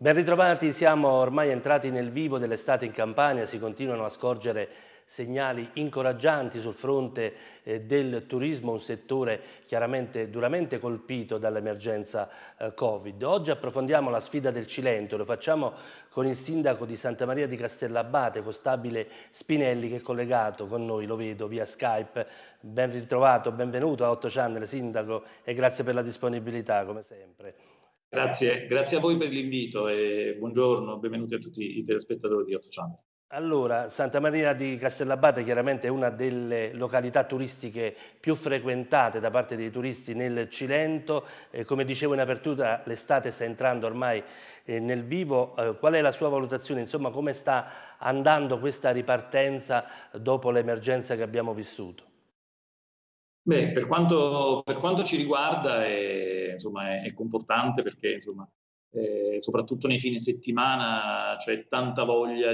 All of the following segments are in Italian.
Ben ritrovati, siamo ormai entrati nel vivo dell'estate in Campania, si continuano a scorgere segnali incoraggianti sul fronte del turismo, un settore chiaramente duramente colpito dall'emergenza Covid. Oggi approfondiamo la sfida del Cilento, lo facciamo con il sindaco di Santa Maria di Castellabate, Costabile Spinelli, che è collegato con noi, lo vedo via Skype. Ben ritrovato, benvenuto a 8 Channel, sindaco, e grazie per la disponibilità come sempre. Grazie a voi per l'invito e buongiorno, benvenuti a tutti i telespettatori di 8 Channel. Allora, Santa Maria di Castellabate chiaramente è una delle località turistiche più frequentate da parte dei turisti nel Cilento. Come dicevo in apertura, l'estate sta entrando ormai nel vivo. Qual è la sua valutazione? Insomma, come sta andando questa ripartenza dopo l'emergenza che abbiamo vissuto? Beh, per quanto ci riguarda è confortante perché soprattutto nei fine settimana c'è tanta voglia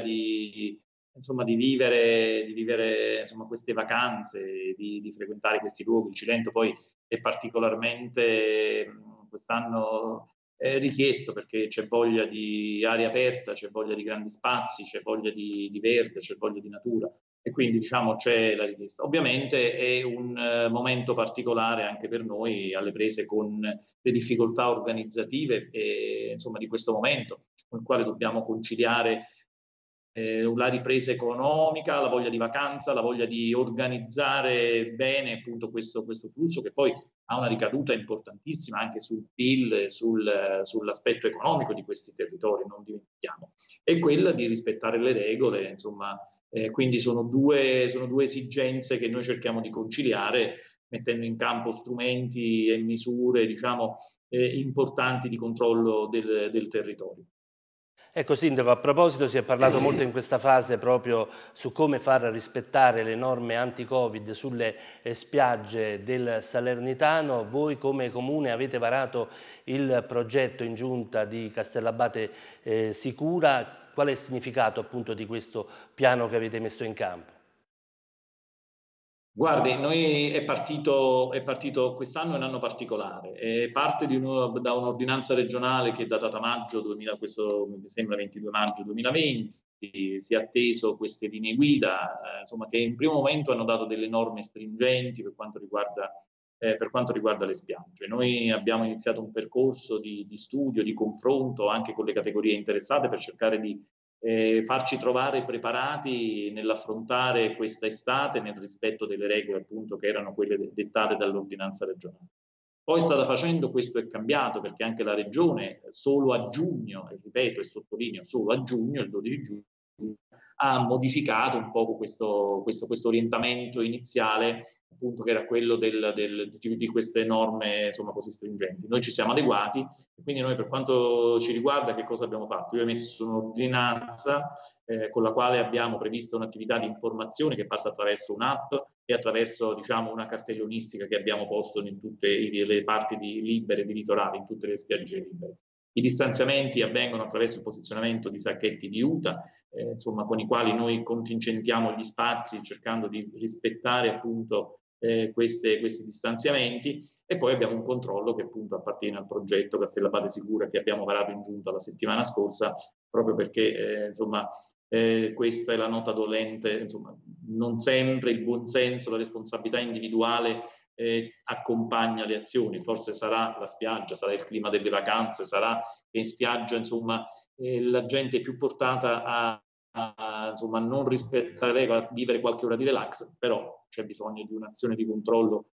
di vivere insomma, queste vacanze, di frequentare questi luoghi. Il Cilento poi è particolarmente quest'anno richiesto perché c'è voglia di aria aperta, c'è voglia di grandi spazi, c'è voglia di verde, c'è voglia di natura e quindi diciamo c'è la richiesta. Ovviamente è un momento particolare anche per noi alle prese con le difficoltà organizzative insomma, di questo momento, con il quale dobbiamo conciliare la ripresa economica, la voglia di vacanza, la voglia di organizzare bene appunto questo flusso che poi ha una ricaduta importantissima anche sul PIL, sull'aspetto economico di questi territori, non dimentichiamo, e quella di rispettare le regole, insomma, quindi sono due esigenze che noi cerchiamo di conciliare mettendo in campo strumenti e misure, diciamo, importanti di controllo del territorio. Ecco Sindaco, a proposito si è parlato molto in questa fase proprio su come far rispettare le norme anti-Covid sulle spiagge del Salernitano. Voi come Comune avete varato il progetto in giunta di Castellabate Sicura. Qual è il significato appunto di questo piano che avete messo in campo? Guardi, noi è partito quest'anno è un anno particolare, parte da un'ordinanza regionale che è datata maggio 2000, questo mi sembra 22 maggio 2020, si è atteso queste linee guida, insomma, che in primo momento hanno dato delle norme stringenti per quanto riguarda le spiagge. Noi abbiamo iniziato un percorso di studio, di confronto anche con le categorie interessate per cercare di farci trovare preparati nell'affrontare questa estate nel rispetto delle regole appunto che erano quelle dettate dall'ordinanza regionale. Poi strada facendo questo è cambiato perché anche la regione solo a giugno, e ripeto e sottolineo solo a giugno, il 12 giugno, ha modificato un po' questo orientamento iniziale, appunto, che era quello di queste norme insomma, così stringenti. Noi ci siamo adeguati e quindi noi per quanto ci riguarda che cosa abbiamo fatto? Io ho messo su un'ordinanza con la quale abbiamo previsto un'attività di informazione che passa attraverso un'app e attraverso diciamo, una cartellonistica che abbiamo posto in tutte le parti libere di litorale, in tutte le spiagge libere. I distanziamenti avvengono attraverso il posizionamento di sacchetti di UTA, insomma, con i quali noi contingentiamo gli spazi cercando di rispettare appunto questi distanziamenti e poi abbiamo un controllo che appunto appartiene al progetto Castellabate Sicura che abbiamo varato in giunta la settimana scorsa proprio perché insomma questa è la nota dolente, insomma, non sempre il buonsenso, la responsabilità individuale accompagna le azioni, forse sarà la spiaggia, sarà il clima delle vacanze, sarà che in spiaggia insomma la gente è più portata a insomma, non rispettare le regole, a vivere qualche ora di relax, però c'è bisogno di un'azione di controllo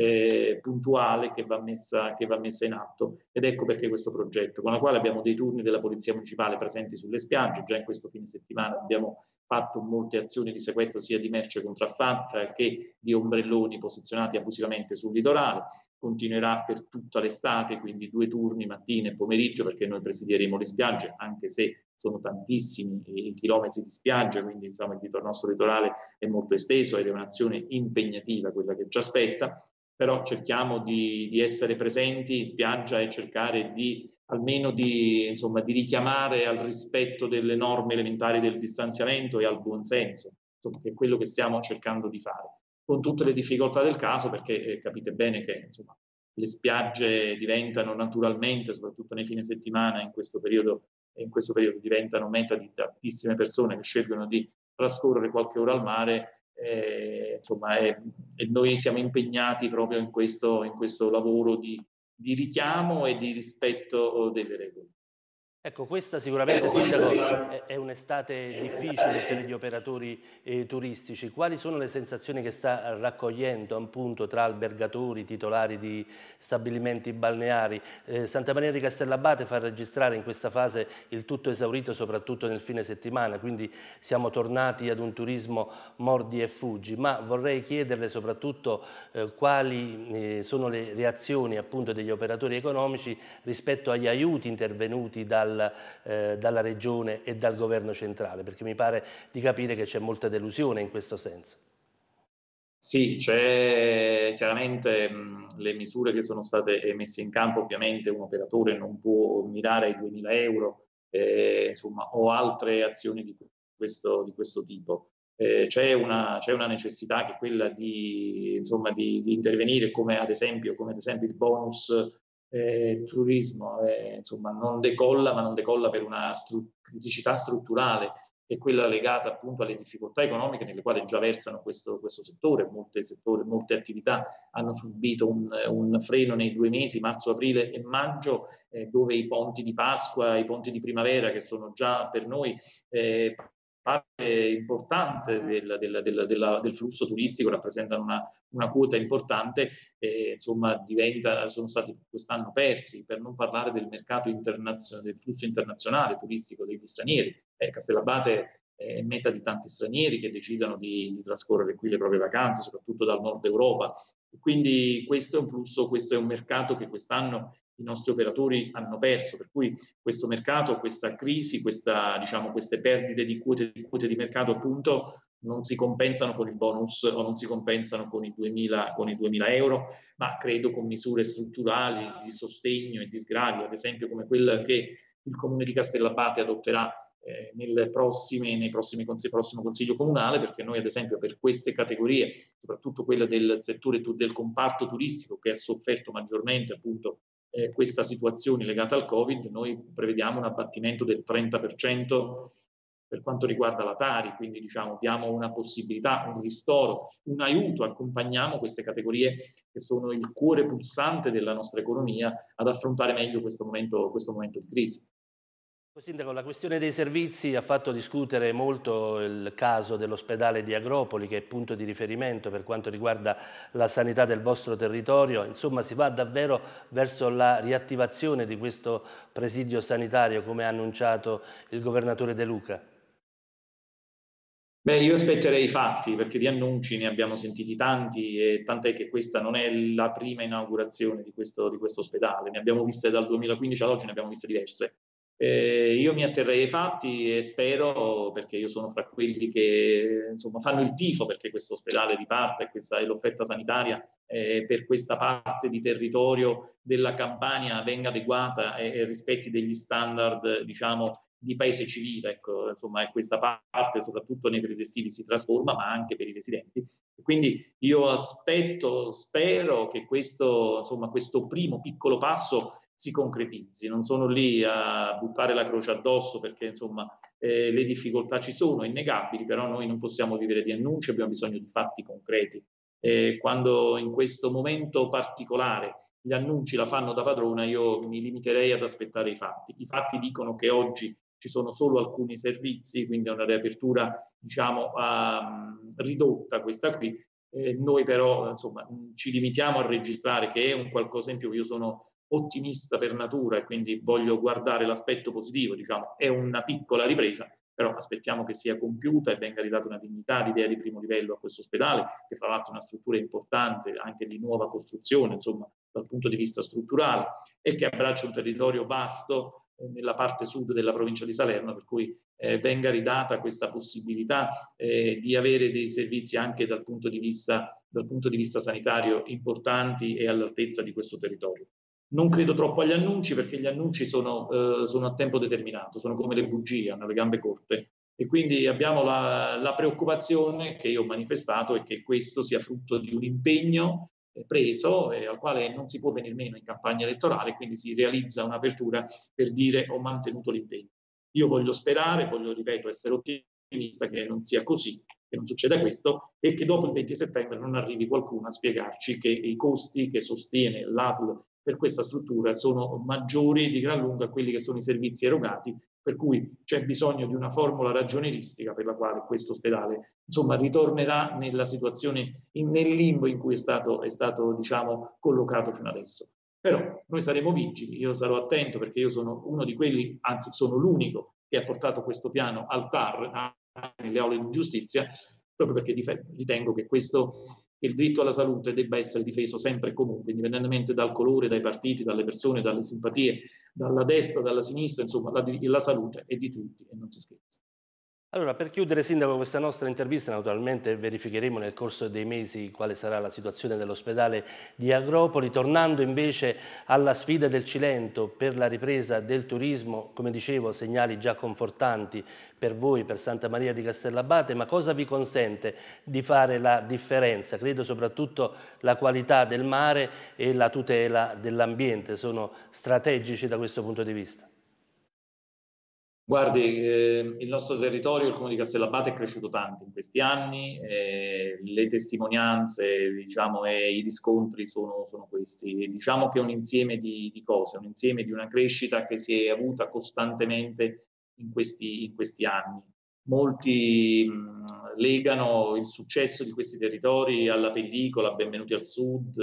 puntuale che va messa in atto ed ecco perché questo progetto, con la quale abbiamo dei turni della Polizia Municipale presenti sulle spiagge, già in questo fine settimana abbiamo fatto molte azioni di sequestro sia di merce contraffatta che di ombrelloni posizionati abusivamente sul litorale, continuerà per tutta l'estate, quindi 2 turni mattina e pomeriggio perché noi presideremo le spiagge, anche se sono tantissimi i chilometri di spiaggia, quindi insomma il nostro litorale è molto esteso ed è un'azione impegnativa quella che ci aspetta, però cerchiamo di essere presenti in spiaggia e cercare almeno insomma, di richiamare al rispetto delle norme elementari del distanziamento e al buonsenso, insomma, che è quello che stiamo cercando di fare, con tutte le difficoltà del caso, perché capite bene che insomma, le spiagge diventano naturalmente, soprattutto nei fine settimana, in questo periodo in questo periodo diventano meta di tantissime persone che scelgono di trascorrere qualche ora al mare, insomma, e noi siamo impegnati proprio in questo lavoro di richiamo e di rispetto delle regole. Ecco, questa sicuramente, Sindaco, è un'estate difficile per gli operatori turistici. Quali sono le sensazioni che sta raccogliendo appunto tra albergatori, titolari di stabilimenti balneari? Santa Maria di Castellabate fa registrare in questa fase il tutto esaurito soprattutto nel fine settimana, quindi siamo tornati ad un turismo mordi e fuggi, ma vorrei chiederle soprattutto quali sono le reazioni appunto degli operatori economici rispetto agli aiuti intervenuti dalla Regione e dal Governo centrale, perché mi pare di capire che c'è molta delusione in questo senso. Sì, c'è chiaramente le misure che sono state messe in campo, ovviamente un operatore non può mirare ai 2.000 €, insomma, o altre azioni di questo tipo. C'è una necessità che è quella insomma, di intervenire come ad esempio il bonus turismo, insomma, non decolla, ma non decolla per una criticità strutturale, che è quella legata appunto alle difficoltà economiche nelle quali già versano questo settore. Molte attività hanno subito un freno nei 2 mesi, marzo, aprile e maggio, dove i ponti di Pasqua, i ponti di primavera, che sono già per noi parte importante del flusso turistico, rappresentano una quota importante, insomma, sono stati quest'anno persi, per non parlare del mercato del flusso internazionale turistico degli stranieri. Castellabate è meta di tanti stranieri che decidono di trascorrere qui le proprie vacanze, soprattutto dal nord Europa. E quindi questo è un flusso, questo è un mercato che quest'anno i nostri operatori hanno perso, per cui questo mercato, questa crisi, diciamo, queste perdite di quote di mercato appunto non si compensano con il bonus o non si compensano con i 2.000 €, ma credo con misure strutturali di sostegno e di sgravi, ad esempio come quella che il Comune di Castellabate adotterà nel prossimo Consiglio Comunale, perché noi ad esempio per queste categorie, soprattutto quella del settore del comparto turistico che ha sofferto maggiormente appunto questa situazione legata al Covid, noi prevediamo un abbattimento del 30% per quanto riguarda la Tari, quindi diciamo diamo una possibilità, un ristoro, un aiuto, accompagniamo queste categorie che sono il cuore pulsante della nostra economia ad affrontare meglio questo momento di crisi. Sindaco, la questione dei servizi ha fatto discutere molto il caso dell'ospedale di Agropoli, che è punto di riferimento per quanto riguarda la sanità del vostro territorio. Insomma, si va davvero verso la riattivazione di questo presidio sanitario, come ha annunciato il governatore De Luca? Beh, io aspetterei i fatti, perché di annunci ne abbiamo sentiti tanti, e tant'è che questa non è la prima inaugurazione di questo ospedale. Ne abbiamo viste dal 2015 ad oggi, ne abbiamo viste diverse. Io mi atterrei ai fatti e spero, perché io sono fra quelli che insomma, fanno il tifo perché questo ospedale riparta e l'offerta sanitaria per questa parte di territorio della Campania venga adeguata e rispetti degli standard, diciamo, di paese civile, ecco, insomma, e questa parte soprattutto nei periodi estivi si trasforma, ma anche per i residenti. Quindi io spero che insomma, questo primo piccolo passo si concretizzi. Non sono lì a buttare la croce addosso perché insomma le difficoltà ci sono, innegabili, però noi non possiamo vivere di annunci, abbiamo bisogno di fatti concreti. Quando in questo momento particolare gli annunci la fanno da padrona, io mi limiterei ad aspettare i fatti. I fatti dicono che oggi ci sono solo alcuni servizi, quindi è una riapertura diciamo ridotta questa qui. Noi però insomma ci limitiamo a registrare che è un qualcosa in più. Io sono ottimista per natura e quindi voglio guardare l'aspetto positivo, diciamo, è una piccola ripresa, però aspettiamo che sia compiuta e venga ridata una dignità, l'idea di primo livello a questo ospedale, che fra l'altro è una struttura importante, anche di nuova costruzione, insomma, dal punto di vista strutturale, e che abbraccia un territorio vasto nella parte sud della provincia di Salerno, per cui venga ridata questa possibilità di avere dei servizi anche dal punto di vista sanitario importanti e all'altezza di questo territorio. Non credo troppo agli annunci perché gli annunci sono a tempo determinato, sono come le bugie, hanno le gambe corte e quindi abbiamo la preoccupazione che io ho manifestato è che questo sia frutto di un impegno preso al quale non si può venir meno in campagna elettorale, quindi si realizza un'apertura per dire ho mantenuto l'impegno. Io voglio sperare, voglio, ripeto, essere ottimista che non sia così, che non succeda questo e che dopo il 20 settembre non arrivi qualcuno a spiegarci che i costi che sostiene l'ASL per questa struttura sono maggiori di gran lunga a quelli che sono i servizi erogati, per cui c'è bisogno di una formula ragionieristica per la quale questo ospedale, insomma, ritornerà nella situazione, nel limbo in cui è stato diciamo, collocato fino adesso. Però noi saremo vigili, io sarò attento perché io sono uno di quelli, anzi sono l'unico che ha portato questo piano al TAR, nelle aule di giustizia, proprio perché ritengo che il diritto alla salute debba essere difeso sempre e comunque, indipendentemente dal colore, dai partiti, dalle persone, dalle simpatie, dalla destra, dalla sinistra, insomma la salute è di tutti e non si scherza. Allora, per chiudere, Sindaco, questa nostra intervista, naturalmente verificheremo nel corso dei mesi quale sarà la situazione dell'ospedale di Agropoli. Tornando invece alla sfida del Cilento per la ripresa del turismo, come dicevo, segnali già confortanti per voi, per Santa Maria di Castellabate, ma cosa vi consente di fare la differenza? Credo soprattutto la qualità del mare e la tutela dell'ambiente sono strategici da questo punto di vista. Guardi, il nostro territorio, il Comune di Castellabate, è cresciuto tanto in questi anni, le testimonianze, diciamo, e i riscontri sono questi. Diciamo che è un insieme di cose, un insieme di una crescita che si è avuta costantemente in questi anni. Molti legano il successo di questi territori alla pellicola Benvenuti al Sud,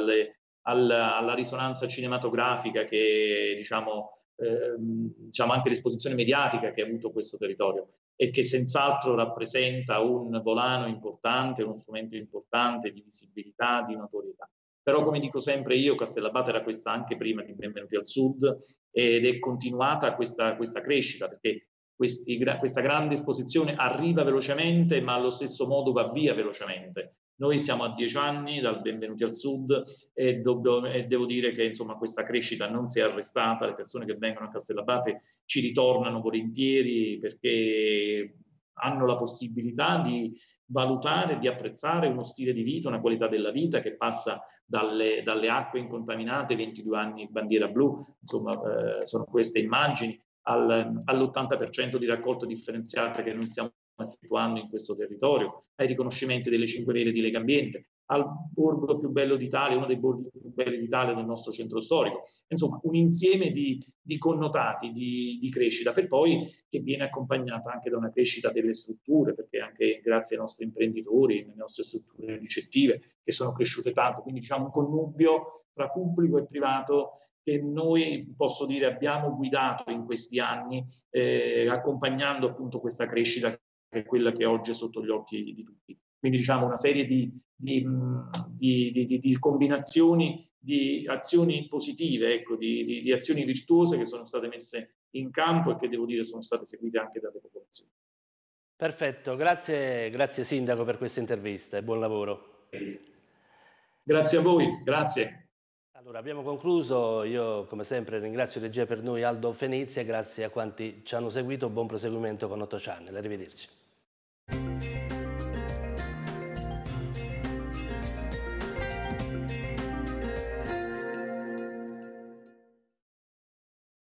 alla risonanza cinematografica che, diciamo anche l'esposizione mediatica che ha avuto questo territorio e che senz'altro rappresenta un volano importante, uno strumento importante di visibilità, di notorietà. Però, come dico sempre io, Castellabate era questa anche prima di Benvenuti al Sud ed è continuata questa crescita perché questa grande esposizione arriva velocemente ma allo stesso modo va via velocemente. Noi siamo a 10 anni dal Benvenuti al Sud e devo dire che insomma, questa crescita non si è arrestata, le persone che vengono a Castellabate ci ritornano volentieri perché hanno la possibilità di valutare, di apprezzare uno stile di vita, una qualità della vita che passa dalle acque incontaminate, 22 anni bandiera blu, insomma sono queste immagini, all'80% di raccolta differenziata che noi stiamo effettuando in questo territorio, ai riconoscimenti delle 5 vele di Legambiente, al borgo più bello d'Italia, uno dei borghi più belli d'Italia del nostro centro storico. Insomma, un insieme di connotati di crescita, per poi che viene accompagnata anche da una crescita delle strutture, perché anche grazie ai nostri imprenditori, alle nostre strutture ricettive, che sono cresciute tanto, quindi diciamo un connubio tra pubblico e privato che noi, posso dire, abbiamo guidato in questi anni, accompagnando appunto questa crescita che è quella che oggi è sotto gli occhi di tutti. Quindi diciamo una serie di combinazioni di azioni positive, ecco, di azioni virtuose che sono state messe in campo e che devo dire sono state seguite anche dalle popolazioni. Perfetto, grazie Sindaco per questa intervista e buon lavoro. Grazie a voi, grazie. Allora, abbiamo concluso, io come sempre ringrazio regia per noi Aldo Venezia, grazie a quanti ci hanno seguito, buon proseguimento con 8 Channel, arrivederci.